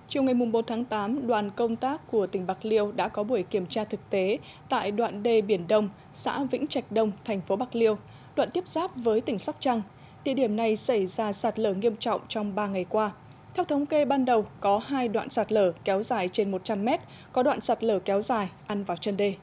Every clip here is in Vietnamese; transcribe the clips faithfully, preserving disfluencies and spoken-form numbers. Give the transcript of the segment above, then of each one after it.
Chiều ngày bốn tháng tám, đoàn công tác của tỉnh Bạc Liêu đã có buổi kiểm tra thực tế tại đoạn đê Biển Đông, xã Vĩnh Trạch Đông, thành phố Bạc Liêu, đoạn tiếp giáp với tỉnh Sóc Trăng. Địa điểm này xảy ra sạt lở nghiêm trọng trong ba ngày qua. Theo thống kê ban đầu, có hai đoạn sạt lở kéo dài trên một trăm mét, có đoạn sạt lở kéo dài ăn vào chân đê.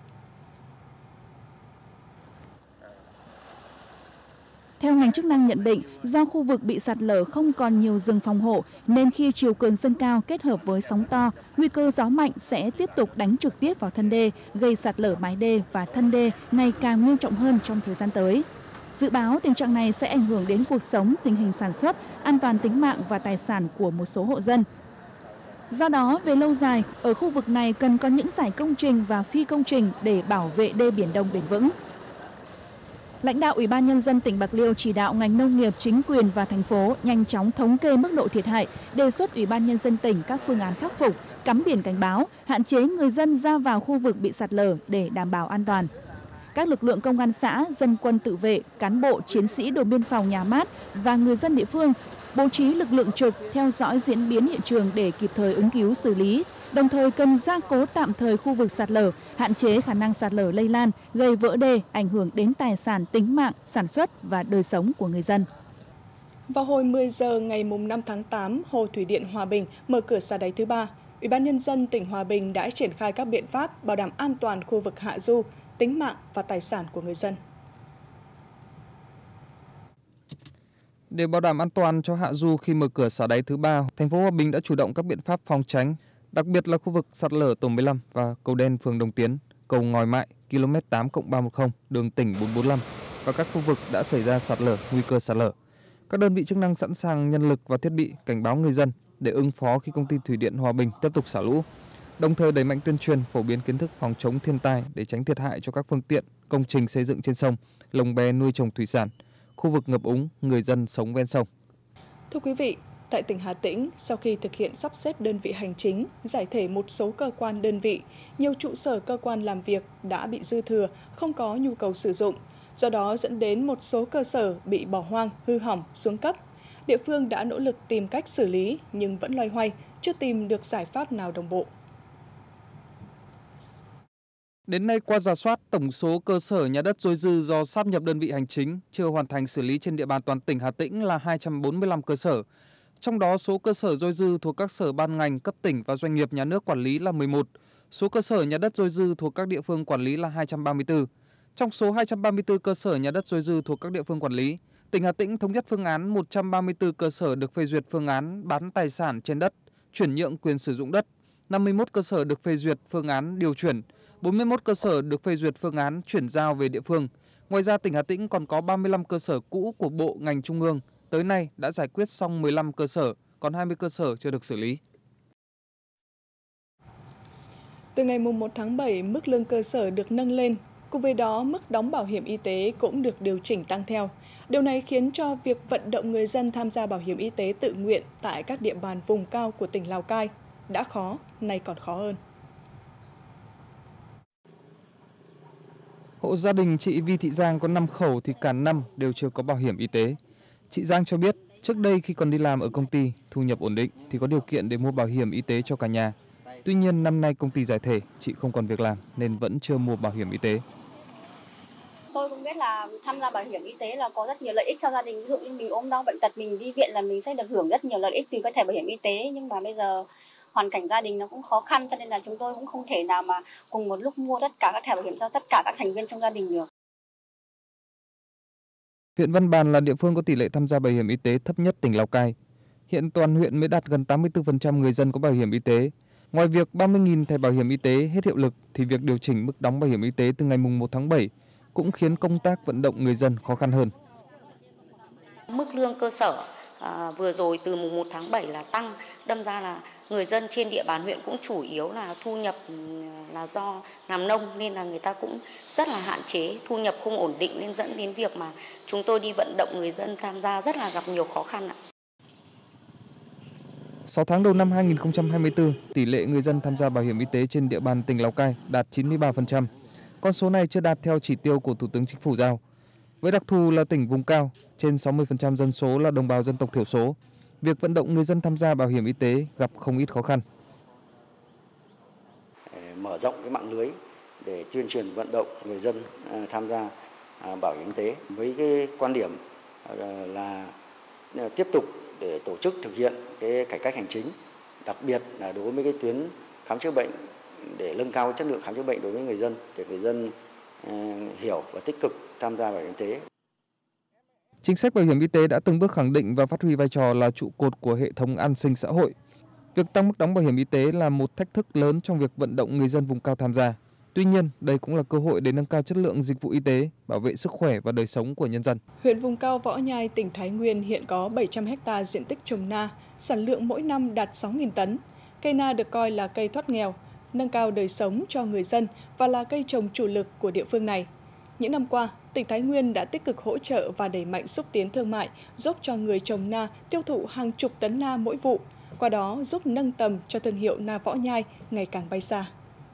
Theo ngành chức năng nhận định, do khu vực bị sạt lở không còn nhiều rừng phòng hộ, nên khi chiều cường dâng cao kết hợp với sóng to, nguy cơ gió mạnh sẽ tiếp tục đánh trực tiếp vào thân đê, gây sạt lở mái đê và thân đê ngày càng nghiêm trọng hơn trong thời gian tới. Dự báo tình trạng này sẽ ảnh hưởng đến cuộc sống, tình hình sản xuất, an toàn tính mạng và tài sản của một số hộ dân. Do đó, về lâu dài, ở khu vực này cần có những giải công trình và phi công trình để bảo vệ đê Biển Đông bền vững. Lãnh đạo Ủy ban Nhân dân tỉnh Bạc Liêu chỉ đạo ngành nông nghiệp, chính quyền và thành phố nhanh chóng thống kê mức độ thiệt hại, đề xuất Ủy ban Nhân dân tỉnh các phương án khắc phục, cắm biển cảnh báo, hạn chế người dân ra vào khu vực bị sạt lở để đảm bảo an toàn. Các lực lượng công an xã, dân quân tự vệ, cán bộ, chiến sĩ đồn biên phòng Nhà Mát và người dân địa phương bố trí lực lượng trực theo dõi diễn biến hiện trường để kịp thời ứng cứu xử lý, đồng thời cần gia cố tạm thời khu vực sạt lở, hạn chế khả năng sạt lở lây lan, gây vỡ đê, ảnh hưởng đến tài sản, tính mạng, sản xuất và đời sống của người dân. Vào hồi mười giờ ngày năm tháng tám, Hồ Thủy Điện Hòa Bình mở cửa xả đáy thứ ba. Ủy ban Nhân dân tỉnh Hòa Bình đã triển khai các biện pháp bảo đảm an toàn khu vực hạ du, tính mạng và tài sản của người dân. Để bảo đảm an toàn cho hạ du khi mở cửa xả đáy thứ ba, thành phố Hòa Bình đã chủ động các biện pháp phòng tránh, đặc biệt là khu vực sạt lở tổ mười lăm và cầu đen phường Đồng Tiến, cầu Ngòi Mại, km tám cộng ba trăm mười, đường tỉnh bốn bốn lăm và các khu vực đã xảy ra sạt lở, nguy cơ sạt lở. Các đơn vị chức năng sẵn sàng nhân lực và thiết bị cảnh báo người dân để ứng phó khi công ty Thủy điện Hòa Bình tiếp tục xả lũ. Đồng thời đẩy mạnh tuyên truyền, phổ biến kiến thức phòng chống thiên tai để tránh thiệt hại cho các phương tiện, công trình xây dựng trên sông, lồng bé nuôi trồng thủy sản, khu vực ngập úng, người dân sống ven sông. Thưa quý vị, tại tỉnh Hà Tĩnh, sau khi thực hiện sắp xếp đơn vị hành chính, giải thể một số cơ quan đơn vị, nhiều trụ sở cơ quan làm việc đã bị dư thừa, không có nhu cầu sử dụng. Do đó dẫn đến một số cơ sở bị bỏ hoang, hư hỏng, xuống cấp. Địa phương đã nỗ lực tìm cách xử lý nhưng vẫn loay hoay, chưa tìm được giải pháp nào đồng bộ. Đến nay, qua rà soát, tổng số cơ sở nhà đất dôi dư do sáp nhập đơn vị hành chính chưa hoàn thành xử lý trên địa bàn toàn tỉnh Hà Tĩnh là hai trăm bốn mươi lăm cơ sở. Trong đó, số cơ sở dôi dư thuộc các sở ban ngành cấp tỉnh và doanh nghiệp nhà nước quản lý là mười một. Số cơ sở nhà đất dôi dư thuộc các địa phương quản lý là hai trăm ba mươi tư. Trong số hai trăm ba mươi tư cơ sở nhà đất dôi dư thuộc các địa phương quản lý, tỉnh Hà Tĩnh thống nhất phương án một trăm ba mươi tư cơ sở được phê duyệt phương án bán tài sản trên đất, chuyển nhượng quyền sử dụng đất, năm mươi mốt cơ sở được phê duyệt phương án điều chuyển, bốn mươi mốt cơ sở được phê duyệt phương án chuyển giao về địa phương. Ngoài ra, tỉnh Hà Tĩnh còn có ba mươi lăm cơ sở cũ của bộ ngành trung ương, tới nay đã giải quyết xong mười lăm cơ sở, còn hai mươi cơ sở chưa được xử lý. Từ ngày một tháng bảy, mức lương cơ sở được nâng lên, cùng với đó mức đóng bảo hiểm y tế cũng được điều chỉnh tăng theo. Điều này khiến cho việc vận động người dân tham gia bảo hiểm y tế tự nguyện tại các địa bàn vùng cao của tỉnh Lào Cai đã khó, nay còn khó hơn. Hộ gia đình chị Vi Thị Giang có năm khẩu thì cả năm đều chưa có bảo hiểm y tế. Chị Giang cho biết, trước đây khi còn đi làm ở công ty, thu nhập ổn định thì có điều kiện để mua bảo hiểm y tế cho cả nhà. Tuy nhiên năm nay công ty giải thể, chị không còn việc làm nên vẫn chưa mua bảo hiểm y tế. Tôi cũng biết là tham gia bảo hiểm y tế là có rất nhiều lợi ích cho gia đình. Ví dụ như mình ốm đau bệnh tật, mình đi viện là mình sẽ được hưởng rất nhiều lợi ích từ cái thẻ bảo hiểm y tế. Nhưng mà bây giờ hoàn cảnh gia đình nó cũng khó khăn, cho nên là chúng tôi cũng không thể nào mà cùng một lúc mua tất cả các thẻ bảo hiểm cho tất cả các thành viên trong gia đình được. Huyện Văn Bàn là địa phương có tỷ lệ tham gia bảo hiểm y tế thấp nhất tỉnh Lào Cai. Hiện toàn huyện mới đạt gần tám mươi tư phần trăm người dân có bảo hiểm y tế. Ngoài việc ba mươi nghìn thẻ bảo hiểm y tế hết hiệu lực thì việc điều chỉnh mức đóng bảo hiểm y tế từ ngày một tháng bảy cũng khiến công tác vận động người dân khó khăn hơn. Mức lương cơ sở à, vừa rồi từ mùng một tháng bảy là tăng, đâm ra là người dân trên địa bàn huyện cũng chủ yếu là thu nhập là do làm nông nên là người ta cũng rất là hạn chế, thu nhập không ổn định nên dẫn đến việc mà chúng tôi đi vận động người dân tham gia rất là gặp nhiều khó khăn ạ. sáu tháng đầu năm hai nghìn không trăm hai mươi tư, tỷ lệ người dân tham gia bảo hiểm y tế trên địa bàn tỉnh Lào Cai đạt chín mươi ba phần trăm. Con số này chưa đạt theo chỉ tiêu của Thủ tướng Chính phủ giao. Với đặc thù là tỉnh vùng cao, trên sáu mươi phần trăm dân số là đồng bào dân tộc thiểu số, việc vận động người dân tham gia bảo hiểm y tế gặp không ít khó khăn. mở rộng cái mạng lưới để tuyên truyền vận động người dân tham gia bảo hiểm y tế với cái quan điểm là tiếp tục để tổ chức thực hiện cái cải cách hành chính, đặc biệt là đối với cái tuyến khám chữa bệnh để nâng cao chất lượng khám chữa bệnh đối với người dân, để người dân hiểu và tích cực tham gia bảo hiểm y tế. Chính sách bảo hiểm y tế đã từng bước khẳng định và phát huy vai trò là trụ cột của hệ thống an sinh xã hội. Việc tăng mức đóng bảo hiểm y tế là một thách thức lớn trong việc vận động người dân vùng cao tham gia. Tuy nhiên, đây cũng là cơ hội để nâng cao chất lượng dịch vụ y tế, bảo vệ sức khỏe và đời sống của nhân dân. Huyện vùng cao Võ Nhai, tỉnh Thái Nguyên hiện có bảy trăm héc ta diện tích trồng na, sản lượng mỗi năm đạt sáu nghìn tấn. Cây na được coi là cây thoát nghèo, nâng cao đời sống cho người dân và là cây trồng chủ lực của địa phương này. Những năm qua, tỉnh Thái Nguyên đã tích cực hỗ trợ và đẩy mạnh xúc tiến thương mại, giúp cho người trồng na tiêu thụ hàng chục tấn na mỗi vụ, qua đó giúp nâng tầm cho thương hiệu na Võ Nhai ngày càng bay xa.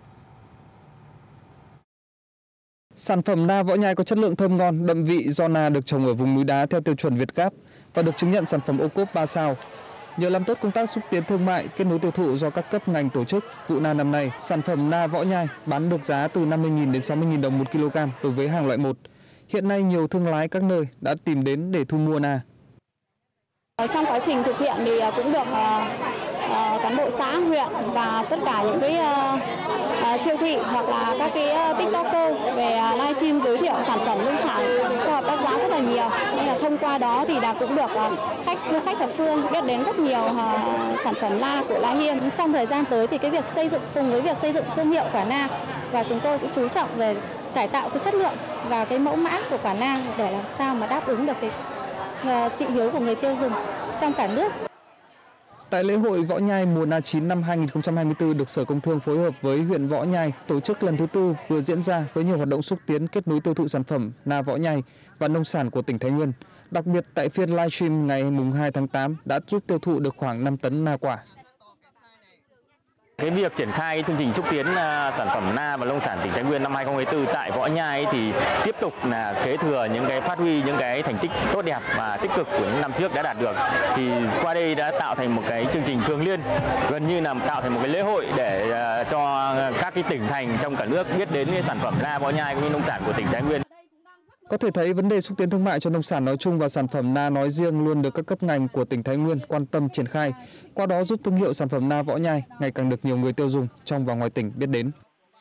Sản phẩm na Võ Nhai có chất lượng thơm ngon, đậm vị do na được trồng ở vùng núi đá theo tiêu chuẩn Việt Gáp và được chứng nhận sản phẩm ô cốp ba sao. Nhờ làm tốt công tác xúc tiến thương mại, kết nối tiêu thụ do các cấp ngành tổ chức, vụ na năm nay, sản phẩm na Võ Nhai bán được giá từ năm mươi nghìn đến sáu mươi nghìn đồng một kg đối với hàng loại một. Hiện nay nhiều thương lái các nơi đã tìm đến để thu mua na. Trong quá trình thực hiện thì cũng được uh, cán bộ xã, huyện và tất cả những cái uh, uh, siêu thị hoặc là các cái uh, tiktoker về uh, livestream giới thiệu sản phẩm nông sản cho hợp tác xã rất là nhiều. Nên là thông qua đó thì đã cũng được uh, khách du khách thập phương biết đến rất nhiều uh, sản phẩm na của La Hiên. Trong thời gian tới thì cái việc xây dựng cùng với việc xây dựng thương hiệu quả na, và chúng tôi cũng chú trọng về cải tạo cái chất lượng và cái mẫu mã của quả na để làm sao mà đáp ứng được cái thị hiếu của người tiêu dùng trong cả nước. Tại lễ hội Võ Nhai mùa na chín năm hai nghìn không trăm hai mươi tư được Sở Công Thương phối hợp với huyện Võ Nhai tổ chức lần thứ tư vừa diễn ra với nhiều hoạt động xúc tiến kết nối tiêu thụ sản phẩm na Võ Nhai và nông sản của tỉnh Thái Nguyên. Đặc biệt tại phiên livestream ngày mùng hai tháng tám đã giúp tiêu thụ được khoảng năm tấn na quả. Cái việc triển khai cái chương trình xúc tiến uh, sản phẩm na và nông sản tỉnh Thái Nguyên năm hai nghìn không trăm hai mươi tư tại Võ Nhai thì tiếp tục là kế thừa những cái phát huy những cái thành tích tốt đẹp và tích cực của những năm trước đã đạt được. Thì qua đây đã tạo thành một cái chương trình thường niên, gần như là tạo thành một cái lễ hội để uh, cho các cái tỉnh thành trong cả nước biết đến cái sản phẩm na Võ Nhai cũng như nông sản của tỉnh Thái Nguyên. Có thể thấy vấn đề xúc tiến thương mại cho nông sản nói chung và sản phẩm na nói riêng luôn được các cấp ngành của tỉnh Thái Nguyên quan tâm triển khai, qua đó giúp thương hiệu sản phẩm na Võ Nhai ngày càng được nhiều người tiêu dùng trong và ngoài tỉnh biết đến.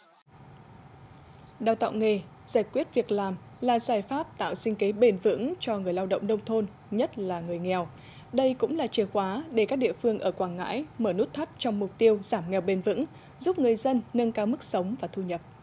Đào tạo nghề, giải quyết việc làm là giải pháp tạo sinh kế bền vững cho người lao động nông thôn, nhất là người nghèo. Đây cũng là chìa khóa để các địa phương ở Quảng Ngãi mở nút thắt trong mục tiêu giảm nghèo bền vững, giúp người dân nâng cao mức sống và thu nhập.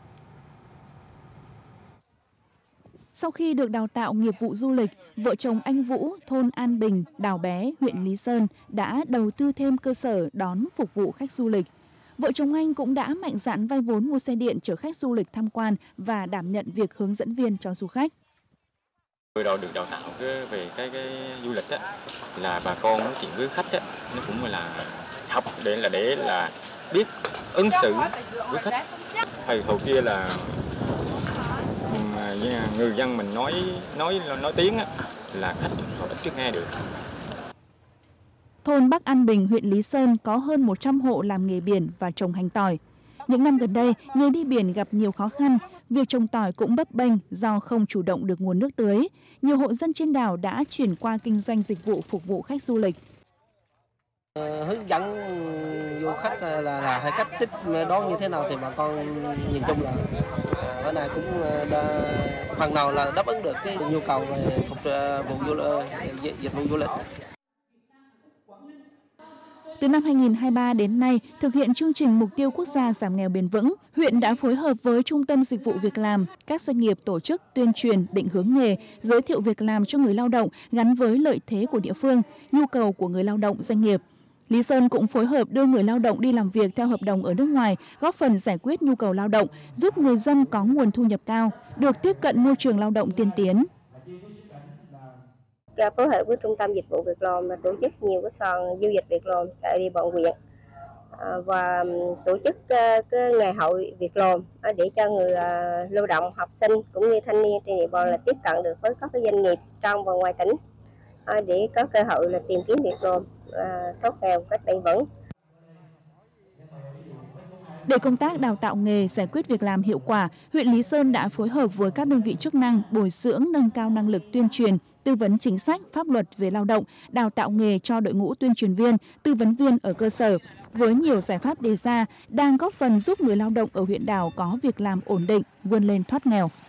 Sau khi được đào tạo nghiệp vụ du lịch, vợ chồng anh Vũ, thôn An Bình, Đào Bé, huyện Lý Sơn đã đầu tư thêm cơ sở đón phục vụ khách du lịch. Vợ chồng anh cũng đã mạnh dạn vay vốn mua xe điện chở khách du lịch tham quan và đảm nhận việc hướng dẫn viên cho du khách. Vừa đầu được đào tạo cái, về cái, cái du lịch á, là bà con nói chuyện với khách á, nó cũng là học để là để là biết ứng xử với khách. Hồi hồi kia là người dân mình nói nói nói tiếng á, là khách họ ít trước nghe được. Thôn Bắc An Bình, huyện Lý Sơn có hơn một trăm hộ làm nghề biển và trồng hành tỏi. Những năm gần đây, nghề đi biển gặp nhiều khó khăn, việc trồng tỏi cũng bấp bênh do không chủ động được nguồn nước tưới. Nhiều hộ dân trên đảo đã chuyển qua kinh doanh dịch vụ phục vụ khách du lịch. Hướng dẫn du khách là, là hay cách tiếp đón như thế nào thì bà con nhìn chung là cái này cũng đã, phần nào là đáp ứng được cái nhu cầu về phục vụ du lịch, dịch vụ du lịch. Từ năm hai nghìn không trăm hai mươi ba đến nay, thực hiện chương trình Mục tiêu Quốc gia giảm nghèo bền vững, huyện đã phối hợp với Trung tâm Dịch vụ Việc làm, các doanh nghiệp tổ chức tuyên truyền, định hướng nghề, giới thiệu việc làm cho người lao động gắn với lợi thế của địa phương, nhu cầu của người lao động, doanh nghiệp. Lý Sơn cũng phối hợp đưa người lao động đi làm việc theo hợp đồng ở nước ngoài, góp phần giải quyết nhu cầu lao động, giúp người dân có nguồn thu nhập cao, được tiếp cận môi trường lao động tiên tiến. Phối hợp với Trung tâm Dịch vụ Việc làm tổ chức nhiều cái sàn du lịch việc làm tại địa bàn huyện và tổ chức cái ngày hội việc làm để cho người lao động, học sinh cũng như thanh niên trên địa bàn là tiếp cận được với các cái doanh nghiệp trong và ngoài tỉnh để có cơ hội là tìm kiếm việc làm thoát nghèo một cách bền vững. Để công tác đào tạo nghề giải quyết việc làm hiệu quả, huyện Lý Sơn đã phối hợp với các đơn vị chức năng bồi dưỡng, nâng cao năng lực tuyên truyền, tư vấn chính sách, pháp luật về lao động, đào tạo nghề cho đội ngũ tuyên truyền viên, tư vấn viên ở cơ sở. Với nhiều giải pháp đề ra, đang góp phần giúp người lao động ở huyện đảo có việc làm ổn định, vươn lên thoát nghèo.